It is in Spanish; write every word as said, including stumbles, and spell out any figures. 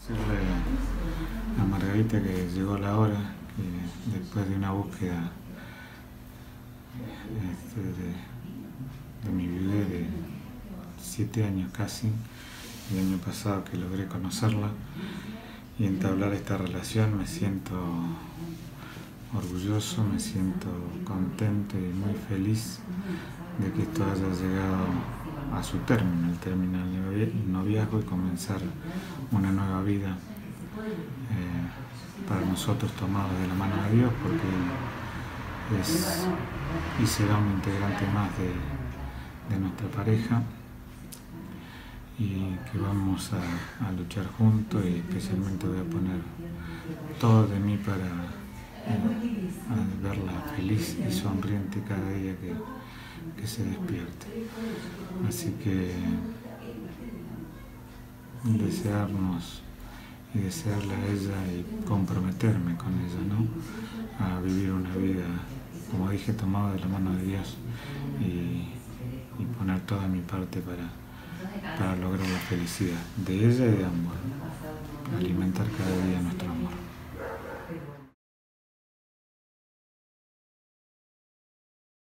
Decirle a Margarita que llegó la hora, que después de una búsqueda este, de, de mi bebé de siete años casi, el año pasado que logré conocerla y entablar esta relación, me siento orgulloso, me siento contento y muy feliz de que esto haya llegado a su término, el término del noviazgo y comenzar una nueva vida eh, para nosotros tomados de la mano de Dios, porque es y será un integrante más de, de nuestra pareja y que vamos a, a luchar juntos, y especialmente voy a poner todo de mí para eh, verla feliz y sonriente cada día que, que se despierte. Así que desearnos y desearle a ella y comprometerme con ella, ¿no? A vivir una vida, como dije, tomada de la mano de Dios, y, y poner toda mi parte para, para lograr la felicidad de ella y de ambos, alimentar cada día nuestro